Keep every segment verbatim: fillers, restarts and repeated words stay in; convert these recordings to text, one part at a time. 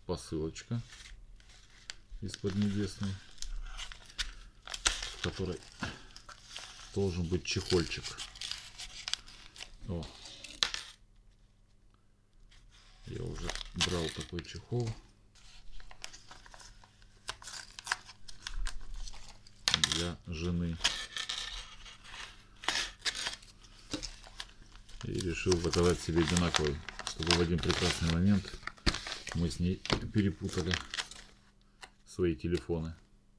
посылочка из Поднебесной, в которой должен быть чехольчик. О, я уже брал такой чехол для жены и решил заказать себе одинаковый, чтобы в один прекрасный момент мы с ней перепутали свои телефоны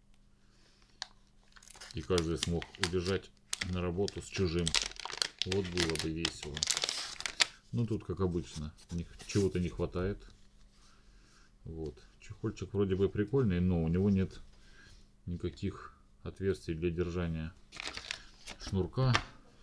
и каждый смог убежать на работу с чужим. Вот было бы весело. Ну тут, как обычно, чего-то не хватает. Вот. Чехольчик вроде бы прикольный, но у него нет никаких отверстий для держания шнурка,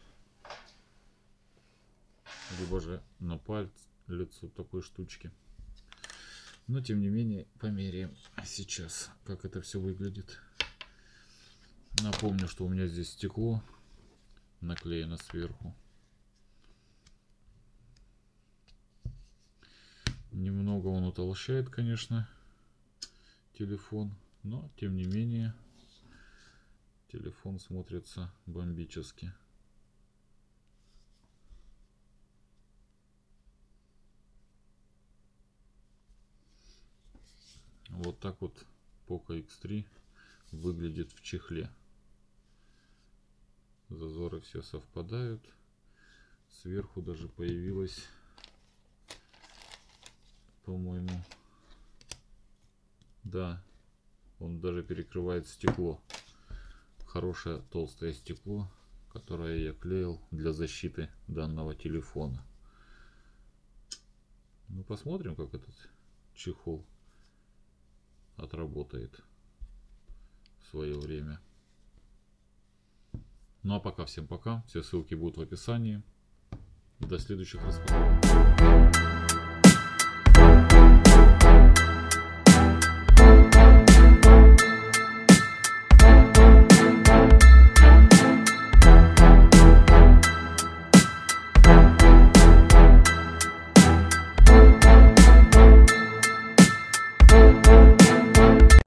либо же на пальце такой штучки. Но тем не менее померяем сейчас, как это все выглядит. Напомню, что у меня здесь стекло наклеено сверху. Немного он утолщает, конечно, телефон, но тем не менее телефон смотрится бомбически. Вот так вот Poco икс три выглядит в чехле. Зазоры все совпадают. Сверху даже появилась, по-моему, да, он даже перекрывает стекло. Хорошее толстое стекло, которое я клеил для защиты данного телефона. Ну, посмотрим, как этот чехол отработает в свое время. Ну а пока всем пока. Все ссылки будут в описании. До следующих распаковок.